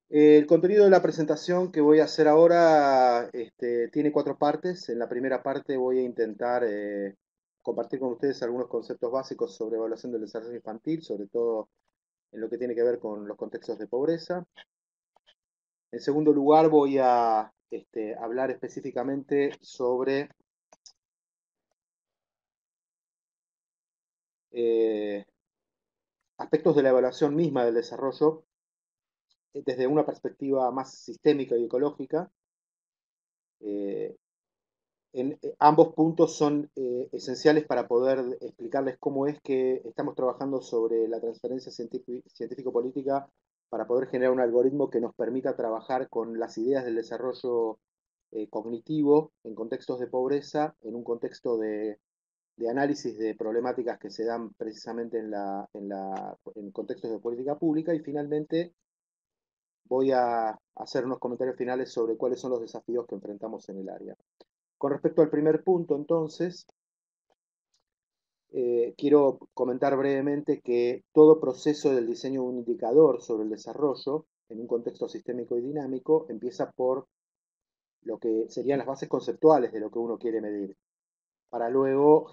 El contenido de la presentación que voy a hacer ahora tiene cuatro partes. En la primera parte voy a intentar compartir con ustedes algunos conceptos básicos sobre evaluación del desarrollo infantil, sobre todo en lo que tiene que ver con los contextos de pobreza. En segundo lugar, voy a hablar específicamente sobre eh, aspectos de la evaluación misma del desarrollo desde una perspectiva más sistémica y ecológica. Eh, Ambos puntos son esenciales para poder explicarles cómo es que estamos trabajando sobre la transferencia científico-política para poder generar un algoritmo que nos permita trabajar con las ideas del desarrollo cognitivo en contextos de pobreza, en un contexto de análisis de problemáticas que se dan precisamente en contextos de política pública. Y finalmente voy a hacer unos comentarios finales sobre cuáles son los desafíos que enfrentamos en el área. Con respecto al primer punto, entonces, quiero comentar brevemente que todo proceso del diseño de un indicador sobre el desarrollo en un contexto sistémico y dinámico empieza por lo que serían las bases conceptuales de lo que uno quiere medir, para luego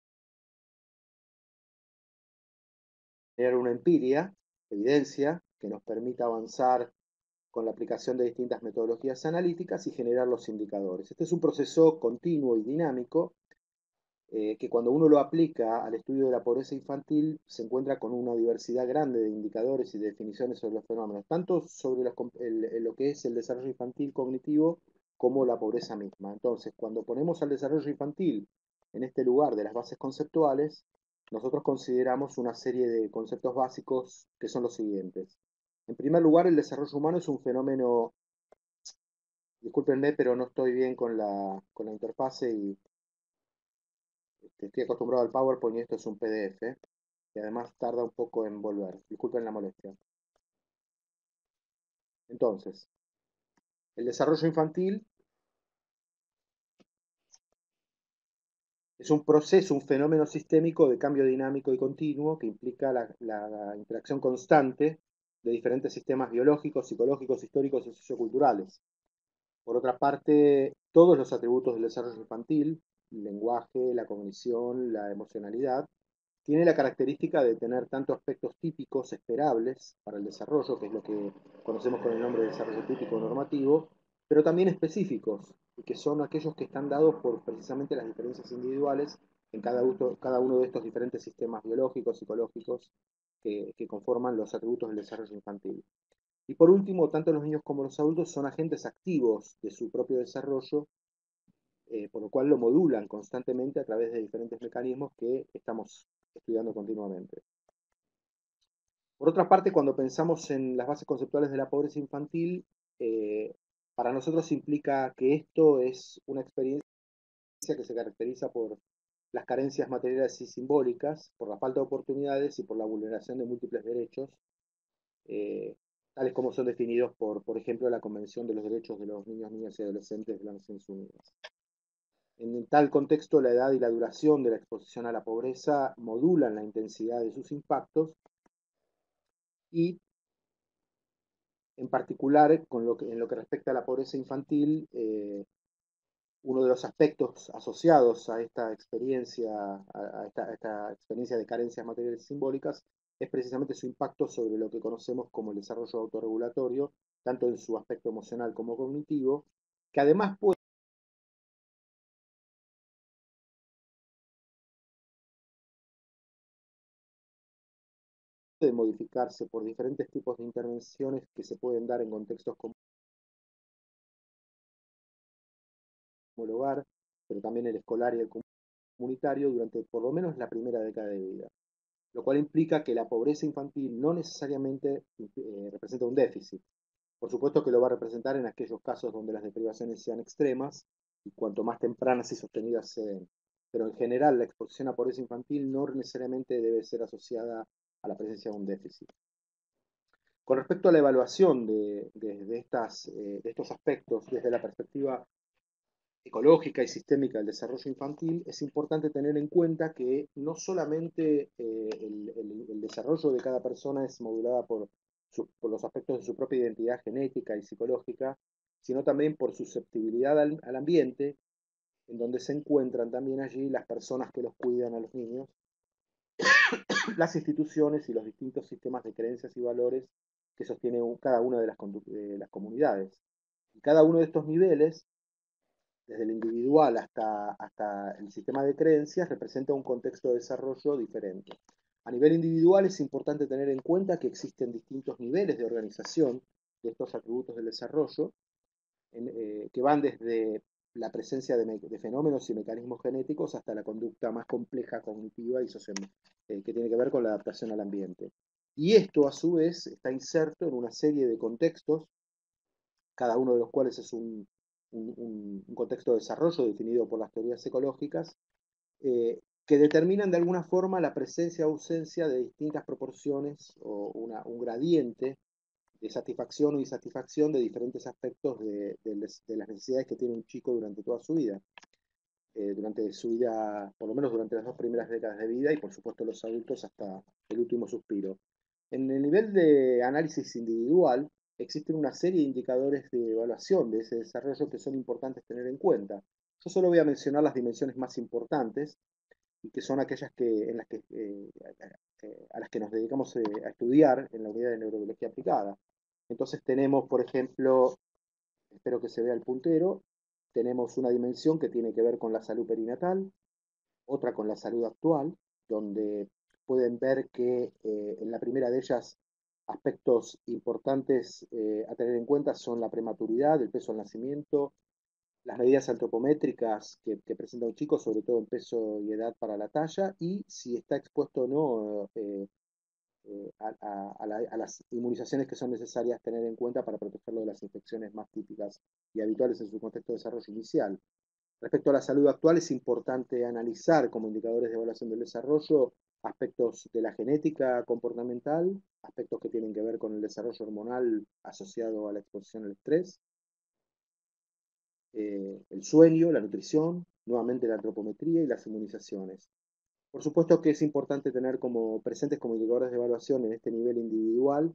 generar una empiria, evidencia, que nos permita avanzar con la aplicación de distintas metodologías analíticas y generar los indicadores. Este es un proceso continuo y dinámico que cuando uno lo aplica al estudio de la pobreza infantil se encuentra con una diversidad grande de indicadores y definiciones sobre los fenómenos, tanto sobre lo que es el desarrollo infantil cognitivo como la pobreza misma. Entonces, cuando ponemos al desarrollo infantil en este lugar de las bases conceptuales, nosotros consideramos una serie de conceptos básicos que son los siguientes. En primer lugar, el desarrollo humano es un fenómeno, discúlpenme, pero no estoy bien con la interfase y estoy acostumbrado al PowerPoint y esto es un PDF, y además tarda un poco en volver. Disculpen la molestia. Entonces, el desarrollo infantil es un proceso, un fenómeno sistémico de cambio dinámico y continuo que implica la interacción constante de diferentes sistemas biológicos, psicológicos, históricos y socioculturales. Por otra parte, todos los atributos del desarrollo infantil, el lenguaje, la cognición, la emocionalidad, tiene la característica de tener tanto aspectos típicos esperables para el desarrollo, que es lo que conocemos con el nombre de desarrollo típico normativo, pero también específicos, y que son aquellos que están dados por precisamente las diferencias individuales en cada uno de estos diferentes sistemas biológicos, psicológicos, que conforman los atributos del desarrollo infantil. Y por último, tanto los niños como los adultos son agentes activos de su propio desarrollo, por lo cual lo modulan constantemente a través de diferentes mecanismos que estamos estudiando continuamente. Por otra parte, cuando pensamos en las bases conceptuales de la pobreza infantil, eh, para nosotros implica que esto es una experiencia que se caracteriza por las carencias materiales y simbólicas, por la falta de oportunidades y por la vulneración de múltiples derechos, eh, tales como son definidos por ejemplo, la Convención de los Derechos de los Niños, Niñas y Adolescentes de las Naciones Unidas. En tal contexto, la edad y la duración de la exposición a la pobreza modulan la intensidad de sus impactos y, en particular, en lo que respecta a la pobreza infantil, uno de los aspectos asociados a esta experiencia, a esta experiencia de carencias materiales y simbólicas, es precisamente su impacto sobre lo que conocemos como el desarrollo autorregulatorio, tanto en su aspecto emocional como cognitivo, que además puede modificarse por diferentes tipos de intervenciones que se pueden dar en contextos como el hogar, pero también el escolar y el comunitario durante por lo menos la primera década de vida, lo cual implica que la pobreza infantil no necesariamente representa un déficit. Por supuesto que lo va a representar en aquellos casos donde las deprivaciones sean extremas y cuanto más tempranas y sostenidas se den. Pero en general la exposición a pobreza infantil no necesariamente debe ser asociada a la presencia de un déficit. Con respecto a la evaluación de estos aspectos desde la perspectiva ecológica y sistémica del desarrollo infantil, es importante tener en cuenta que no solamente el desarrollo de cada persona es modulada por por los aspectos de su propia identidad genética y psicológica, sino también por susceptibilidad al ambiente, en donde se encuentran también allí las personas que los cuidan a los niños, las instituciones y los distintos sistemas de creencias y valores que sostiene cada una de las comunidades. Y cada uno de estos niveles, desde el individual hasta el sistema de creencias, representa un contexto de desarrollo diferente. A nivel individual es importante tener en cuenta que existen distintos niveles de organización de estos atributos del desarrollo, que van desde la presencia de fenómenos y mecanismos genéticos hasta la conducta más compleja, cognitiva y social, que tiene que ver con la adaptación al ambiente. Y esto, a su vez, está inserto en una serie de contextos, cada uno de los cuales es un contexto de desarrollo definido por las teorías ecológicas, que determinan de alguna forma la presencia o ausencia de distintas proporciones o un gradiente de satisfacción o insatisfacción de diferentes aspectos de las necesidades que tiene un chico durante toda su vida. Durante su vida, por lo menos durante las 2 primeras décadas de vida y por supuesto los adultos hasta el último suspiro. En el nivel de análisis individual existen una serie de indicadores de evaluación de ese desarrollo que son importantes tener en cuenta. Yo solo voy a mencionar las dimensiones más importantes y que son aquellas a las que nos dedicamos a estudiar en la unidad de neurobiología aplicada. Entonces tenemos, por ejemplo, espero que se vea el puntero, tenemos una dimensión que tiene que ver con la salud perinatal, otra con la salud actual, donde pueden ver que en la primera de ellas aspectos importantes a tener en cuenta son la prematuridad, el peso al nacimiento, las medidas antropométricas que presenta un chico, sobre todo en peso y edad para la talla, y si está expuesto o no a las inmunizaciones que son necesarias tener en cuenta para protegerlo de las infecciones más típicas y habituales en su contexto de desarrollo inicial. Respecto a la salud actual, es importante analizar como indicadores de evaluación del desarrollo aspectos de la genética comportamental, aspectos que tienen que ver con el desarrollo hormonal asociado a la exposición al estrés, el sueño, la nutrición, nuevamente la antropometría y las inmunizaciones. Por supuesto que es importante tener como presentes como indicadores de evaluación en este nivel individual.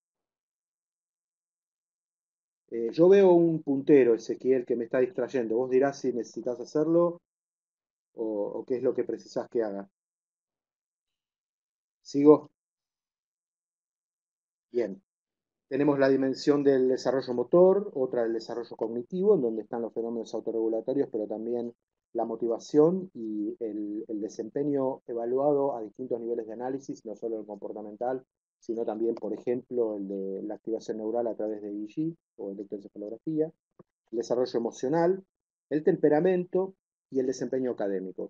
Yo veo un puntero, Ezequiel, que me está distrayendo. Vos dirás si necesitas hacerlo o qué es lo que precisás que haga. ¿Sigo? Bien. Tenemos la dimensión del desarrollo motor, otra del desarrollo cognitivo, en donde están los fenómenos autorregulatorios, pero también la motivación y el desempeño evaluado a distintos niveles de análisis, no solo el comportamental, sino también, por ejemplo, el de la activación neural a través de EEG o electroencefalografía, el desarrollo emocional, el temperamento y el desempeño académico.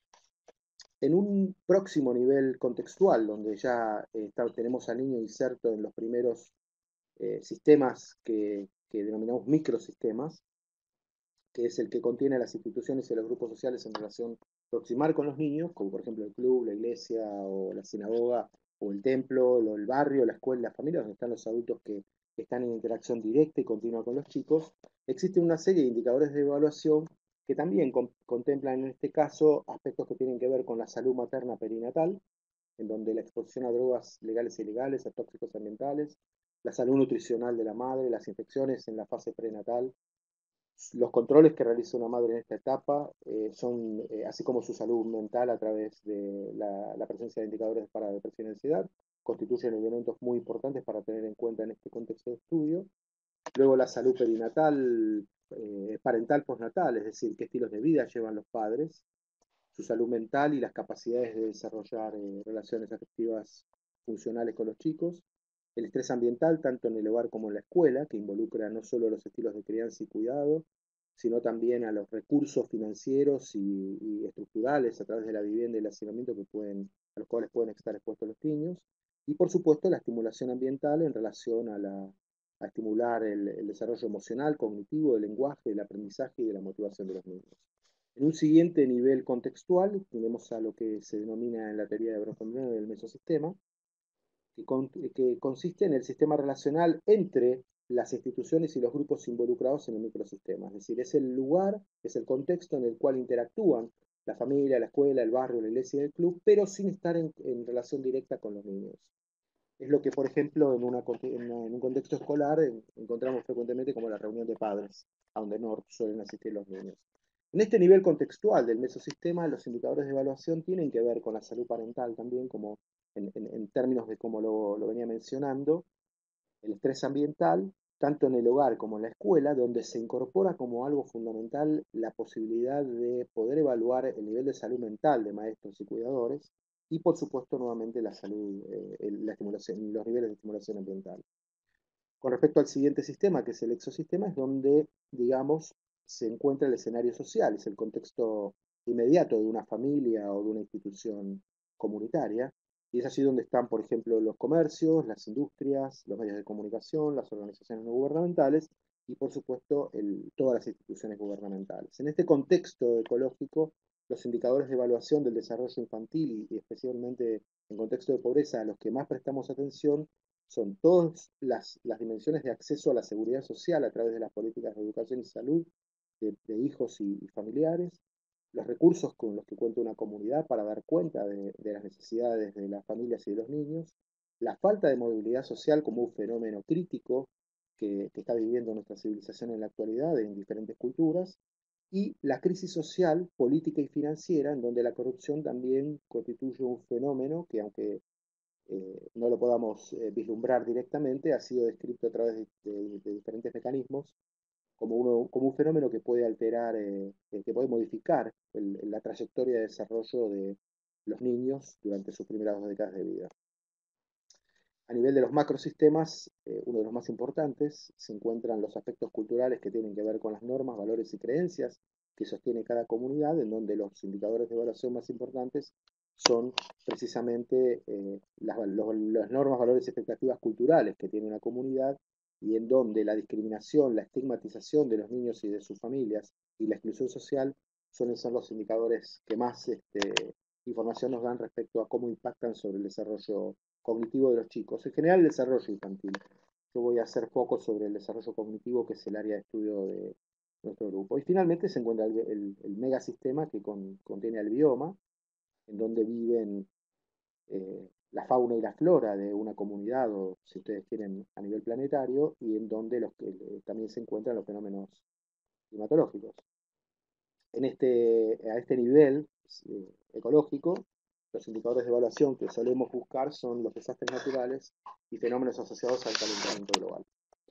En un próximo nivel contextual, donde ya tenemos al niño inserto en los primeros sistemas que denominamos microsistemas, que es el que contiene a las instituciones y a los grupos sociales en relación proximar con los niños, como por ejemplo el club, la iglesia o la sinagoga o el templo, el barrio, la escuela, la familia, donde están los adultos que están en interacción directa y continua con los chicos. Existe una serie de indicadores de evaluación que también contemplan en este caso aspectos que tienen que ver con la salud materna perinatal, en donde la exposición a drogas legales e ilegales, a tóxicos ambientales, la salud nutricional de la madre, las infecciones en la fase prenatal, los controles que realiza una madre en esta etapa, así como su salud mental a través de la presencia de indicadores para depresión y ansiedad, constituyen elementos muy importantes para tener en cuenta en este contexto de estudio. Luego la salud perinatal, parental postnatal, es decir, qué estilos de vida llevan los padres, su salud mental y las capacidades de desarrollar relaciones afectivas funcionales con los chicos, el estrés ambiental tanto en el hogar como en la escuela, que involucra no solo los estilos de crianza y cuidado, sino también a los recursos financieros y estructurales a través de la vivienda y el hacinamiento a los cuales pueden estar expuestos los niños, y por supuesto la estimulación ambiental en relación a estimular el desarrollo emocional, cognitivo, del lenguaje, del aprendizaje y de la motivación de los niños. En un siguiente nivel contextual tenemos a lo que se denomina en la teoría de Bronfenbrenner el mesosistema, que consiste en el sistema relacional entre las instituciones y los grupos involucrados en el microsistema. Es decir, es el lugar, es el contexto en el cual interactúan la familia, la escuela, el barrio, la iglesia y el club, pero sin estar en relación directa con los niños. Es lo que, por ejemplo, en un contexto escolar encontramos frecuentemente como la reunión de padres, a donde no suelen asistir los niños. En este nivel contextual del mesosistema, los indicadores de evaluación tienen que ver con la salud parental también, como en términos de cómo lo venía mencionando, el estrés ambiental, tanto en el hogar como en la escuela, donde se incorpora como algo fundamental la posibilidad de poder evaluar el nivel de salud mental de maestros y cuidadores, y por supuesto nuevamente la salud, la estimulación, los niveles de estimulación ambiental. Con respecto al siguiente sistema, que es el exosistema, es donde, digamos, se encuentra el escenario social, es el contexto inmediato de una familia o de una institución comunitaria, y es allí donde están, por ejemplo, los comercios, las industrias, los medios de comunicación, las organizaciones no gubernamentales y, por supuesto, todas las instituciones gubernamentales. En este contexto ecológico, los indicadores de evaluación del desarrollo infantil y especialmente en contexto de pobreza a los que más prestamos atención son todas las dimensiones de acceso a la seguridad social a través de las políticas de educación y salud de hijos y familiares, los recursos con los que cuenta una comunidad para dar cuenta de las necesidades de las familias y de los niños, la falta de movilidad social como un fenómeno crítico que está viviendo nuestra civilización en la actualidad en diferentes culturas, y la crisis social, política y financiera, en donde la corrupción también constituye un fenómeno que, aunque no lo podamos vislumbrar directamente, ha sido descrito a través de diferentes mecanismos como un fenómeno que puede alterar, que puede modificar la trayectoria de desarrollo de los niños durante sus primeras 2 décadas de vida. A nivel de los macrosistemas, uno de los más importantes, se encuentran los aspectos culturales que tienen que ver con las normas, valores y creencias que sostiene cada comunidad, en donde los indicadores de evaluación más importantes son precisamente las normas, valores y expectativas culturales que tiene una comunidad, y en donde la discriminación, la estigmatización de los niños y de sus familias y la exclusión social suelen ser los indicadores que más información nos dan respecto a cómo impactan sobre el desarrollo cognitivo de los chicos, en general el desarrollo infantil. Yo voy a hacer foco sobre el desarrollo cognitivo, que es el área de estudio de nuestro grupo. Y finalmente se encuentra el megasistema que contiene el bioma, en donde viven la fauna y la flora de una comunidad, o si ustedes quieren, a nivel planetario, y en donde también se encuentran los fenómenos climatológicos. A este nivel ecológico, los indicadores de evaluación que solemos buscar son los desastres naturales y fenómenos asociados al calentamiento global.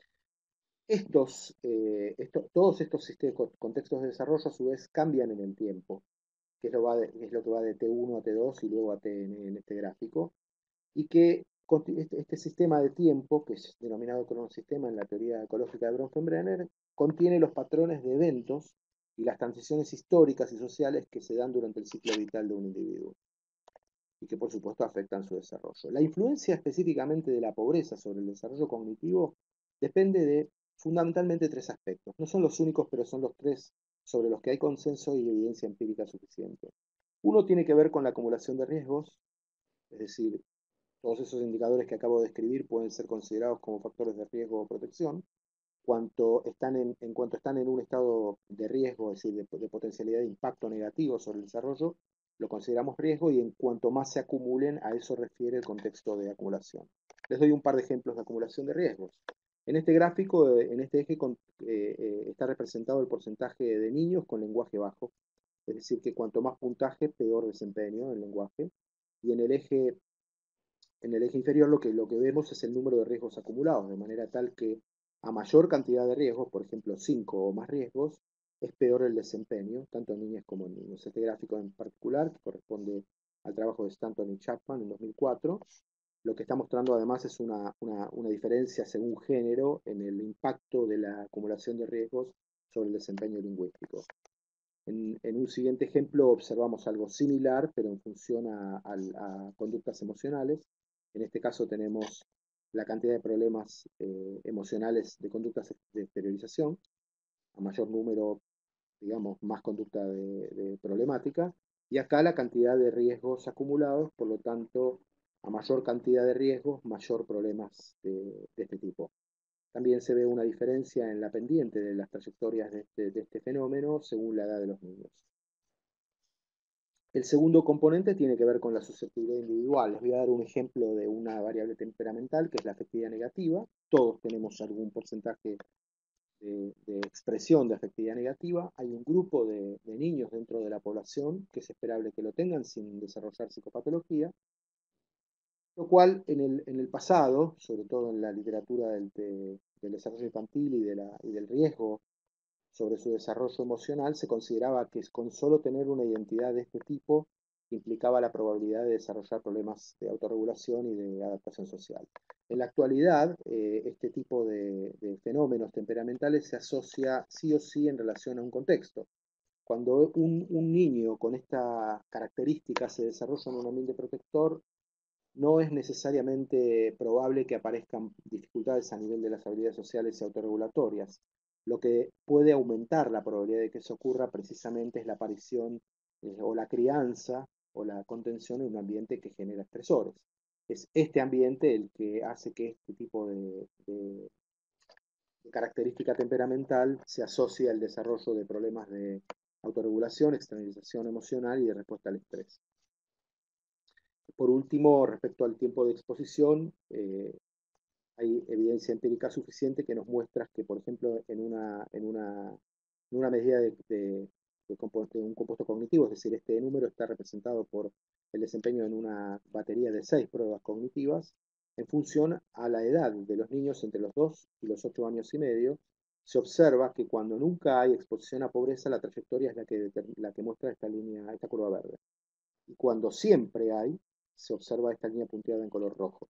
Todos estos contextos de desarrollo a su vez cambian en el tiempo, que es lo que va de T1 a T2 y luego a Tn en este gráfico, y que este sistema de tiempo, que es denominado cronosistema en la teoría ecológica de Bronfenbrenner, contiene los patrones de eventos y las transiciones históricas y sociales que se dan durante el ciclo vital de un individuo y que por supuesto afectan su desarrollo. La influencia específicamente de la pobreza sobre el desarrollo cognitivo depende de fundamentalmente 3 aspectos. No son los únicos, pero son los 3 sobre los que hay consenso y evidencia empírica suficiente. Uno tiene que ver con la acumulación de riesgos, es decir, todos esos indicadores que acabo de describir pueden ser considerados como factores de riesgo o protección. En cuanto están en un estado de riesgo, es decir, de potencialidad de impacto negativo sobre el desarrollo, lo consideramos riesgo, y en cuanto más se acumulen, a eso refiere el contexto de acumulación. Les doy un par de ejemplos de acumulación de riesgos. En este gráfico, en este eje, está representado el porcentaje de niños con lenguaje bajo, es decir, que cuanto más puntaje, peor desempeño en lenguaje. Y en el eje inferior lo que vemos es el número de riesgos acumulados, de manera tal que a mayor cantidad de riesgos, por ejemplo 5 o más riesgos, es peor el desempeño, tanto en niñas como en niños. Este gráfico en particular, que corresponde al trabajo de Stanton y Chapman en 2004, lo que está mostrando además es una diferencia según género en el impacto de la acumulación de riesgos sobre el desempeño lingüístico. En un siguiente ejemplo observamos algo similar, pero en función a conductas emocionales. En este caso tenemos la cantidad de problemas emocionales de conductas de exteriorización. A mayor número, digamos, más conducta de problemática. Y acá la cantidad de riesgos acumulados, por lo tanto, a mayor cantidad de riesgos, mayor problemas de este tipo. También se ve una diferencia en la pendiente de las trayectorias de este fenómeno según la edad de los niños. El segundo componente tiene que ver con la susceptibilidad individual. Les voy a dar un ejemplo de una variable temperamental, que es la afectividad negativa. Todos tenemos algún porcentaje de expresión de afectividad negativa. Hay un grupo de niños dentro de la población que es esperable que lo tengan sin desarrollar psicopatología, lo cual en el pasado, sobre todo en la literatura del desarrollo infantil y del riesgo sobre su desarrollo emocional, se consideraba que con solo tener una identidad de este tipo implicaba la probabilidad de desarrollar problemas de autorregulación y de adaptación social. En la actualidad, este tipo de fenómenos temperamentales se asocia sí o sí en relación a un contexto. Cuando un niño con estas características se desarrolla en un ambiente protector, no es necesariamente probable que aparezcan dificultades a nivel de las habilidades sociales y autorregulatorias. Lo que puede aumentar la probabilidad de que eso ocurra precisamente es la aparición o la crianza o la contención en un ambiente que genera estresores. Es este ambiente el que hace que este tipo de característica temperamental se asocie al desarrollo de problemas de autorregulación, externalización emocional y de respuesta al estrés. Por último, respecto al tiempo de exposición, hay evidencia empírica suficiente que nos muestra que, por ejemplo, en una medida de un compuesto cognitivo, es decir, este número está representado por el desempeño en una batería de 6 pruebas cognitivas, en función a la edad de los niños entre los 2 y los 8 años y medio, se observa que cuando nunca hay exposición a pobreza, la trayectoria es la que muestra esta línea, esta curva verde. Y cuando siempre hay, se observa esta línea punteada en color rojo.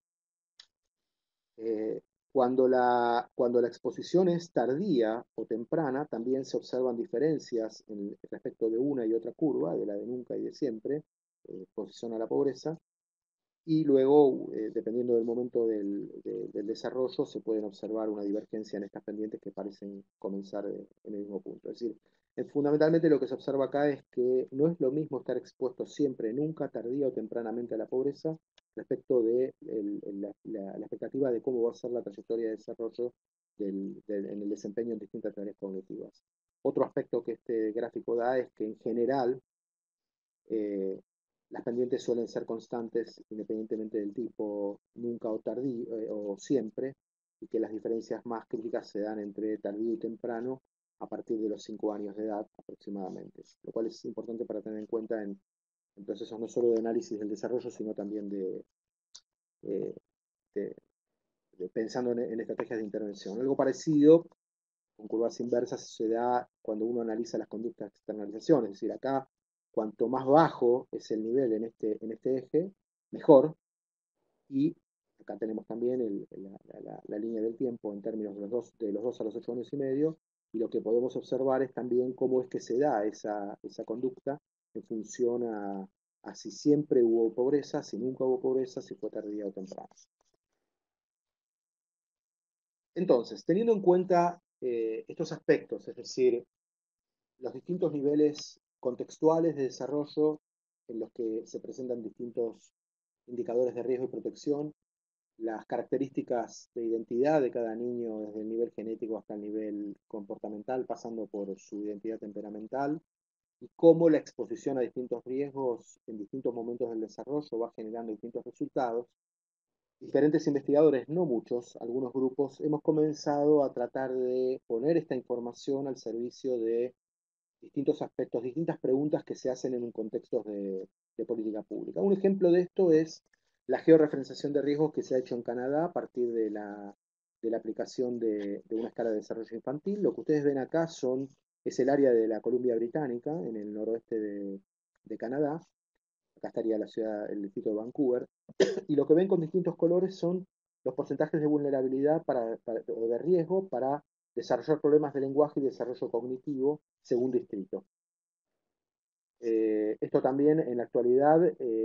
Eh, cuando la exposición es tardía o temprana, también se observan diferencias respecto de una y otra curva, de la de nunca y de siempre, exposición a la pobreza, y luego, dependiendo del momento del desarrollo, se pueden observar una divergencia en estas pendientes que parecen comenzar en el mismo punto. Es decir, fundamentalmente lo que se observa acá es que no es lo mismo estar expuesto siempre, nunca, tardía o tempranamente a la pobreza, respecto de la expectativa de cómo va a ser la trayectoria de desarrollo en el desempeño en distintas tareas cognitivas. Otro aspecto que este gráfico da es que en general eh, las pendientes suelen ser constantes independientemente del tipo nunca o tardío o siempre, y que las diferencias más críticas se dan entre tardío y temprano a partir de los 5 años de edad aproximadamente, lo cual es importante para tener en cuenta en procesos no solo de análisis del desarrollo, sino también eh, de, pensando en estrategias de intervención. Algo parecido con curvas inversas se da cuando uno analiza las conductas de externalización, es decir, acá cuanto más bajo es el nivel en este eje, mejor, y acá tenemos también la línea del tiempo en términos de los 2 a los 8 años y medio, y lo que podemos observar es también cómo es que se da esa conducta en función a si siempre hubo pobreza, si nunca hubo pobreza, si fue tardía o temprana. Entonces, teniendo en cuenta estos aspectos, es decir, los distintos niveles contextuales de desarrollo en los que se presentan distintos indicadores de riesgo y protección, las características de identidad de cada niño desde el nivel genético hasta el nivel comportamental, pasando por su identidad temperamental, y cómo la exposición a distintos riesgos en distintos momentos del desarrollo va generando distintos resultados. Diferentes investigadores, no muchos, algunos grupos, hemos comenzado a tratar de poner esta información al servicio de distintos aspectos, distintas preguntas que se hacen en un contexto de política pública. Un ejemplo de esto es la georreferenciación de riesgos que se ha hecho en Canadá a partir de la aplicación de una escala de desarrollo infantil. Lo que ustedes ven acá es el área de la Columbia Británica, en el noroeste de Canadá. Acá estaría la ciudad, el distrito de Vancouver. Y lo que ven con distintos colores son los porcentajes de vulnerabilidad o de riesgo para desarrollar problemas de lenguaje y desarrollo cognitivo según distrito. Esto también en la actualidad,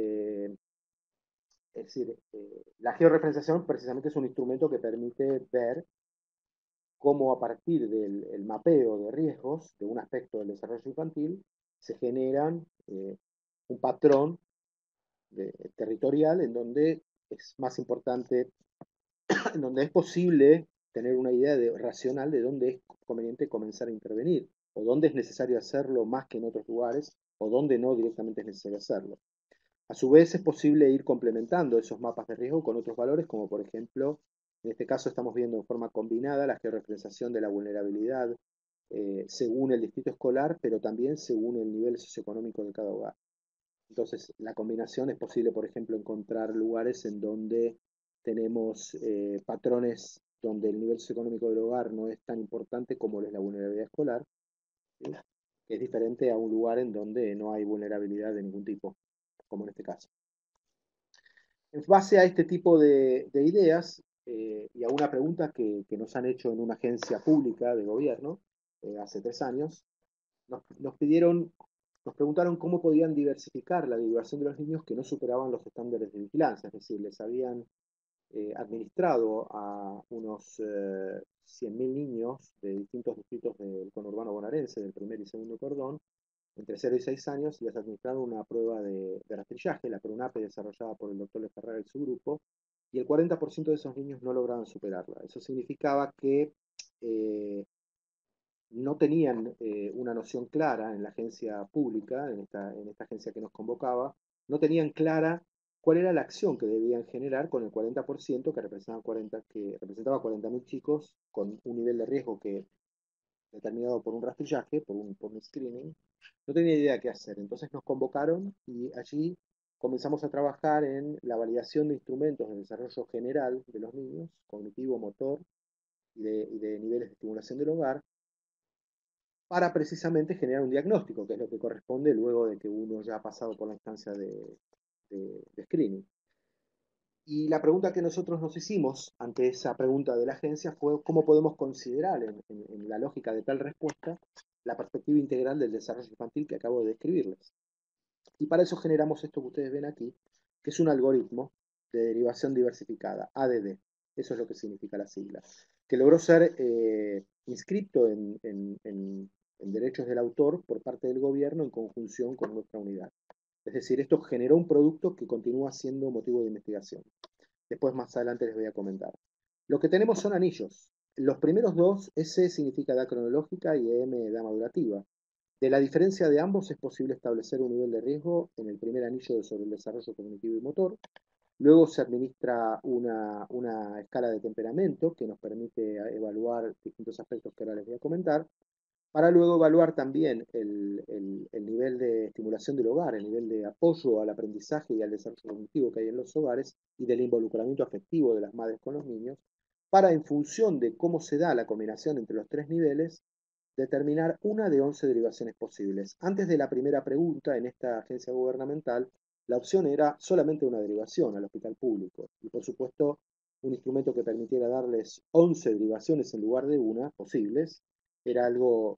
es decir, la georreferenciación precisamente es un instrumento que permite ver cómo a partir del mapeo de riesgos de un aspecto del desarrollo infantil se generan un patrón territorial en donde es más importante, en donde es posible tener una idea racional de dónde es conveniente comenzar a intervenir o dónde es necesario hacerlo más que en otros lugares o dónde no directamente es necesario hacerlo. A su vez, es posible ir complementando esos mapas de riesgo con otros valores, como por ejemplo, en este caso estamos viendo en forma combinada la georreferenciación de la vulnerabilidad según el distrito escolar, pero también según el nivel socioeconómico de cada hogar. Entonces, la combinación es posible, por ejemplo, encontrar lugares en donde tenemos patrones donde el nivel socioeconómico del hogar no es tan importante como lo es la vulnerabilidad escolar, ¿sí? Que es diferente a un lugar en donde no hay vulnerabilidad de ningún tipo, como en este caso. En base a este tipo de ideas y a una pregunta que nos han hecho en una agencia pública de gobierno hace 3 años, nos pidieron, nos preguntaron cómo podían diversificar la divulgación de los niños que no superaban los estándares de vigilancia, es decir, les habían administrado a unos 100.000 niños de distintos distritos del conurbano bonaerense, del primer y segundo cordón, entre 0 y 6 años, y les administraron una prueba de rastrillaje, la PRONAPE desarrollada por el doctor Leferrara y su grupo, y el 40% de esos niños no lograban superarla. Eso significaba que no tenían una noción clara en la agencia pública, en esta agencia que nos convocaba, no tenían clara cuál era la acción que debían generar con el 40% que representaba 40.000 chicos con un nivel de riesgo que determinado por un rastrillaje, por un screening, no tenía idea qué hacer. Entonces nos convocaron y allí comenzamos a trabajar en la validación de instrumentos de desarrollo general de los niños, cognitivo, motor y de niveles de estimulación del hogar, para precisamente generar un diagnóstico, que es lo que corresponde luego de que uno ya ha pasado por la instancia de screening. Y la pregunta que nosotros nos hicimos ante esa pregunta de la agencia fue cómo podemos considerar en la lógica de tal respuesta la perspectiva integral del desarrollo infantil que acabo de describirles. Y para eso generamos esto que ustedes ven aquí, que es un algoritmo de derivación diversificada, ADD. Eso es lo que significa la sigla. Que logró ser inscrito en derechos del autor por parte del gobierno en conjunción con nuestra unidad. Es decir, esto generó un producto que continúa siendo motivo de investigación. Después más adelante les voy a comentar. Lo que tenemos son anillos. Los primeros dos, S significa edad cronológica y M edad madurativa. De la diferencia de ambos es posible establecer un nivel de riesgo en el primer anillo sobre el desarrollo cognitivo y motor. Luego se administra una escala de temperamento que nos permite evaluar distintos aspectos que ahora les voy a comentar, para luego evaluar también el nivel de estimulación del hogar, el nivel de apoyo al aprendizaje y al desarrollo cognitivo que hay en los hogares y del involucramiento afectivo de las madres con los niños, para en función de cómo se da la combinación entre los tres niveles, determinar una de 11 derivaciones posibles. Antes de la primera pregunta, en esta agencia gubernamental, la opción era solamente una derivación al hospital público. Y por supuesto, un instrumento que permitiera darles 11 derivaciones en lugar de una posibles, era algo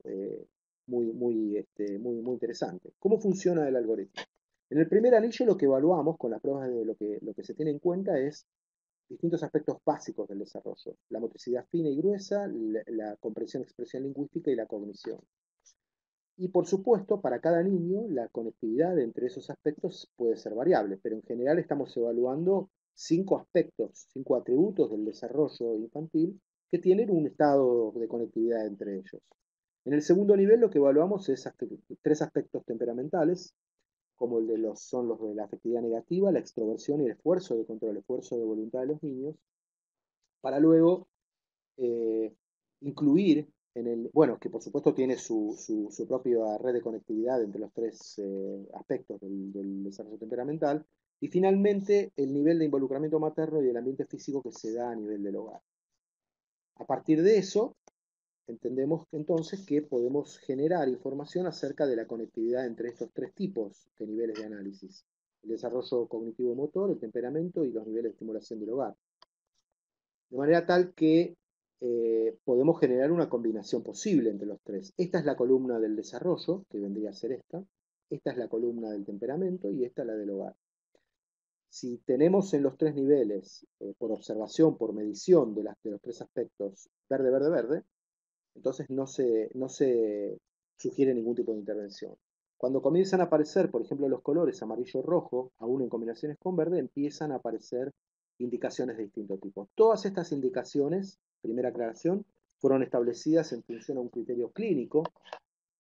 muy interesante. ¿Cómo funciona el algoritmo? En el primer anillo lo que evaluamos con las pruebas de lo que se tiene en cuenta es distintos aspectos básicos del desarrollo: la motricidad fina y gruesa, la comprensión, expresión lingüística y la cognición. Y por supuesto, para cada niño, la conectividad entre esos aspectos puede ser variable, pero en general estamos evaluando 5 aspectos, 5 atributos del desarrollo infantil que tienen un estado de conectividad entre ellos. En el segundo nivel lo que evaluamos es 3 aspectos temperamentales, como son los de la afectividad negativa, la extroversión y el esfuerzo de control, el esfuerzo de voluntad de los niños, para luego eh, incluir bueno, que por supuesto tiene su propia red de conectividad entre los 3 aspectos del desarrollo temperamental, y finalmente el nivel de involucramiento materno y el ambiente físico que se da a nivel del hogar. A partir de eso, entendemos entonces que podemos generar información acerca de la conectividad entre estos 3 tipos de niveles de análisis: el desarrollo cognitivo-motor, el temperamento y los niveles de estimulación del hogar. De manera tal que podemos generar una combinación posible entre los tres. Esta es la columna del desarrollo, que vendría a ser esta. Esta es la columna del temperamento y esta la del hogar. Si tenemos en los 3 niveles, por observación, por medición de los 3 aspectos, verde, verde, verde, entonces no se sugiere ningún tipo de intervención. Cuando comienzan a aparecer, por ejemplo, los colores amarillo-rojo, aún en combinaciones con verde, empiezan a aparecer indicaciones de distinto tipo. Todas estas indicaciones, primera aclaración, fueron establecidas en función a un criterio clínico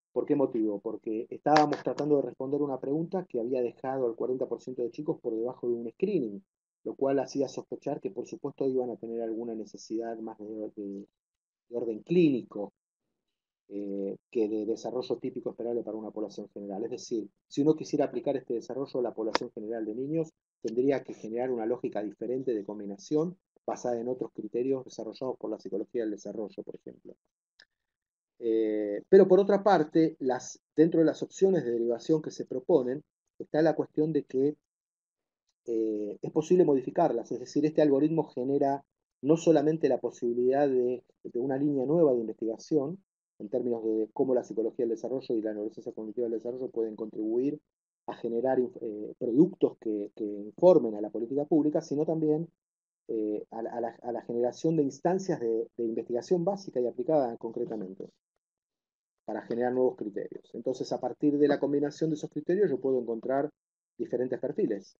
¿Por qué motivo? Porque estábamos tratando de responder una pregunta que había dejado al 40% de chicos por debajo de un screening, lo cual hacía sospechar que por supuesto iban a tener alguna necesidad más de orden clínico que de desarrollo típico esperable para una población general. Es decir, si uno quisiera aplicar este desarrollo a la población general de niños, tendría que generar una lógica diferente de combinación basada en otros criterios desarrollados por la psicología del desarrollo, por ejemplo. Pero por otra parte, dentro de las opciones de derivación que se proponen, está la cuestión de que es posible modificarlas, es decir, este algoritmo genera no solamente la posibilidad de una línea nueva de investigación, en términos de cómo la psicología del desarrollo y la neurociencia cognitiva del desarrollo pueden contribuir a generar productos que informen a la política pública, sino también a la generación de instancias de investigación básica y aplicada concretamente para generar nuevos criterios. Entonces, a partir de la combinación de esos criterios, yo puedo encontrar diferentes perfiles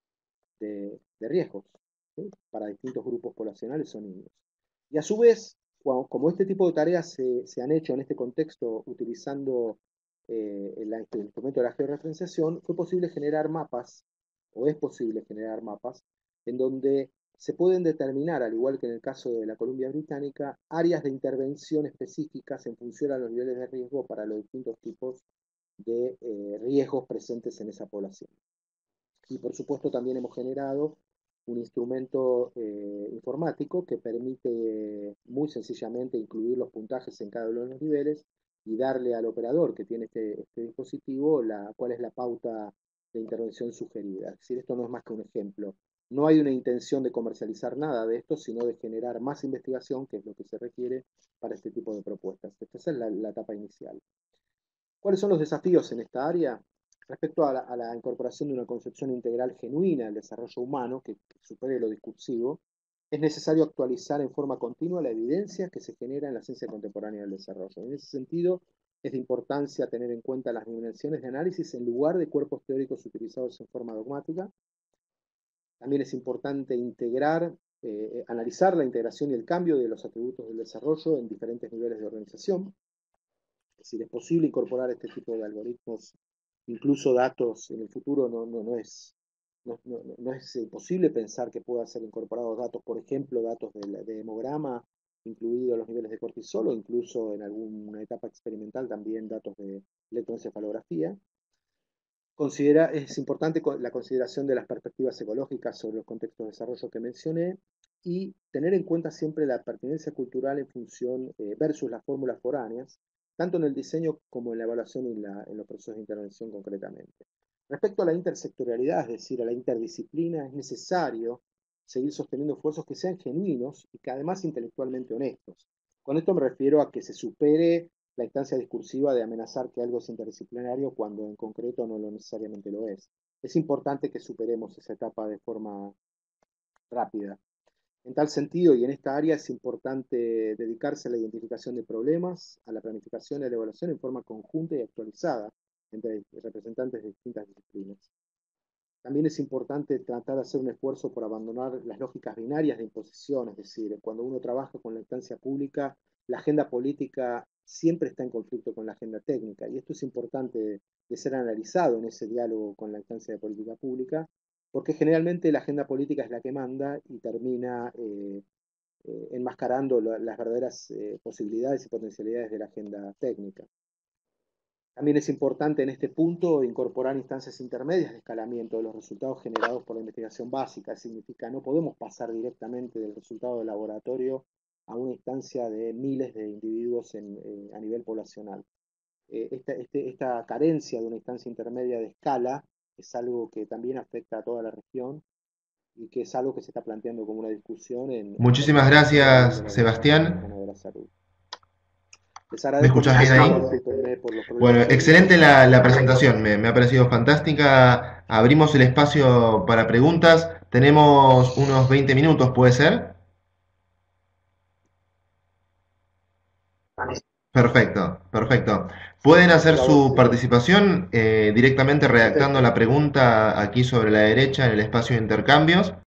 de riesgos, ¿sí? Para distintos grupos poblacionales o niños. Y a su vez, como este tipo de tareas se han hecho en este contexto utilizando el instrumento de la georreferenciación, fue posible generar mapas, o es posible generar mapas, en donde se pueden determinar, al igual que en el caso de la Columbia Británica, áreas de intervención específicas en función a los niveles de riesgo para los distintos tipos de riesgos presentes en esa población. Y por supuesto también hemos generado un instrumento informático que permite muy sencillamente incluir los puntajes en cada uno de los niveles y darle al operador que tiene este dispositivo cuál es la pauta de intervención sugerida. Es decir, esto no es más que un ejemplo. No hay una intención de comercializar nada de esto, sino de generar más investigación, que es lo que se requiere para este tipo de propuestas. Esta es la etapa inicial. ¿Cuáles son los desafíos en esta área? Respecto a la incorporación de una concepción integral genuina del desarrollo humano que supere lo discursivo, es necesario actualizar en forma continua la evidencia que se genera en la ciencia contemporánea del desarrollo. En ese sentido, es de importancia tener en cuenta las dimensiones de análisis en lugar de cuerpos teóricos utilizados en forma dogmática. También es importante analizar la integración y el cambio de los atributos del desarrollo en diferentes niveles de organización. Es decir, es posible incorporar este tipo de algoritmos, incluso datos en el futuro. No es posible pensar que puedan ser incorporados datos, por ejemplo, datos de hemograma, incluidos los niveles de cortisol, o incluso en alguna etapa experimental también datos de electroencefalografía. Es importante la consideración de las perspectivas ecológicas sobre los contextos de desarrollo que mencioné y tener en cuenta siempre la pertinencia cultural en función versus las fórmulas foráneas, tanto en el diseño como en la evaluación y en los procesos de intervención concretamente. Respecto a la intersectorialidad, es decir, a la interdisciplina, es necesario seguir sosteniendo esfuerzos que sean genuinos y que además intelectualmente honestos. Con esto me refiero a que se supere la instancia discursiva de amenazar que algo es interdisciplinario cuando en concreto no lo necesariamente lo es. Es importante que superemos esa etapa de forma rápida. En tal sentido, y en esta área, es importante dedicarse a la identificación de problemas, a la planificación y a la evaluación en forma conjunta y actualizada entre representantes de distintas disciplinas. También es importante tratar de hacer un esfuerzo por abandonar las lógicas binarias de imposición, es decir, cuando uno trabaja con la instancia pública, la agenda política siempre está en conflicto con la agenda técnica, y esto es importante de ser analizado en ese diálogo con la instancia de política pública, porque generalmente la agenda política es la que manda y termina enmascarando las verdaderas posibilidades y potencialidades de la agenda técnica. También es importante en este punto incorporar instancias intermedias de escalamiento de los resultados generados por la investigación básica. Significa, no podemos pasar directamente del resultado del laboratorio a una instancia de miles de individuos a nivel poblacional. Esta carencia de una instancia intermedia de escala es algo que también afecta a toda la región y que es algo que se está planteando como una discusión en Muchísimas términos de gracias, la Organización Panamericana Sebastián. de la Salud. Les ¿Me agradezco escuchás bien muchísimo y ahí? discúlpenme por los Bueno, problemas técnicos. excelente la presentación, me ha parecido fantástica. Abrimos el espacio para preguntas. Tenemos unos 20 minutos, ¿puede ser? Perfecto, perfecto. Pueden hacer Por favor, su sí. participación directamente redactando Perfecto. la pregunta aquí sobre la derecha en el espacio de intercambios.